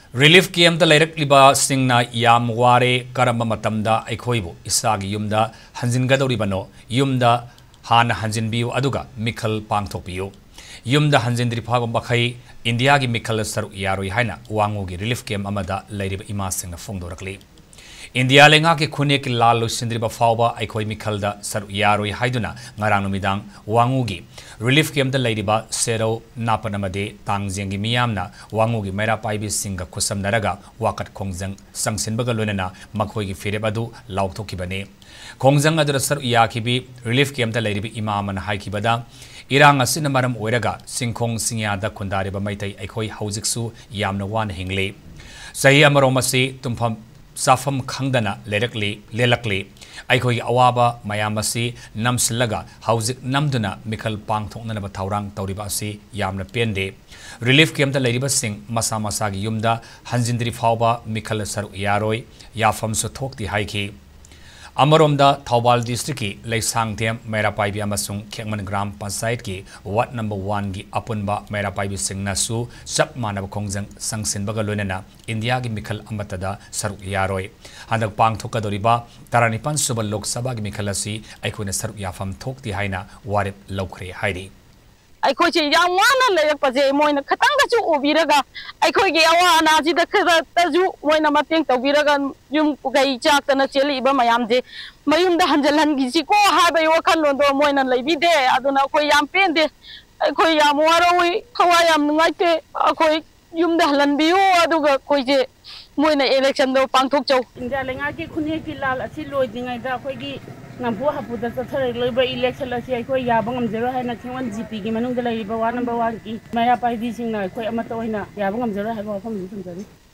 Releif camp the leirakliba singna yam ware karamba matamda aikhoibu isagi yumda hanjingadoribano yumda hana hanjinbiu aduga mikhal pangthokpiu yumda hanjindriba makhei India gi mikhal saruk yaroi haina Wangoo gi relief camp amada leiriba imasing phongdorakli India lenga ke khune ki lal sindriba fawba aikhoi mikhal da saruk yaroi haiduna ngarang numidang Wangoo gi relief camp the leiriba sero napanamade tangjengi miyamna Wangoo gi Meira paibi singa kusam naraga wakat khongjang sangsinbaga lonena makhoi gi firebadu lauthokibane khongjang adura saruk yakibi relief camp the leiribi imaman haikibada irang asina maram oiraga singkhong singyada khundariba maitai aikhoi haujiksu yamna wan hingle sahi amaromasi tumpham safam khangdana leirakli aikhoi awaba mayamasi namsilaga haujik namduna mikhal pangthoknaba thaurang tawriba asi yamna pende relief camp da leiriba sing masa masagi yumda hanjindri fawba mikhal saruk yaroi yafam su thokti haiki Amaromda Thawbal district ki Leisangthem Meira paibi amasung Khekman gram panchayat ki ward number 1 gi apunba Meira paibi singna su sab manab khongjang sangsinbaga lonena India gi mikhal amatada saruk yaroi handak pangthokadoriba taranipan suba lok sabha gi mikhal asi aikhoina saruk yafam thokti haina warip laukhre hairi Aikoi che yang wana leyak paje moina khatang da chu ubiraga aikoi ge awa anaji da khada taju moina mateng tawbiraga yum gai chak tana cheli ba mayam je mayum da hanjalan gi si ko ha bai wakal londo moina leibi de aduna koi yam pen de aikoi yam waroi khawa yam ngai te akoi yum da halan biu aduga koi je moina election do pangthok chau india lenga ki khune ki lal asi loi dingai da koi gi nampu hapu da thare loiba election la si koi ya bangam zero haina Khekman gp gi manung da leiba wa number 1 ki Meira paibi sing na koi amata hoina ya bangam zero ha ba phom jari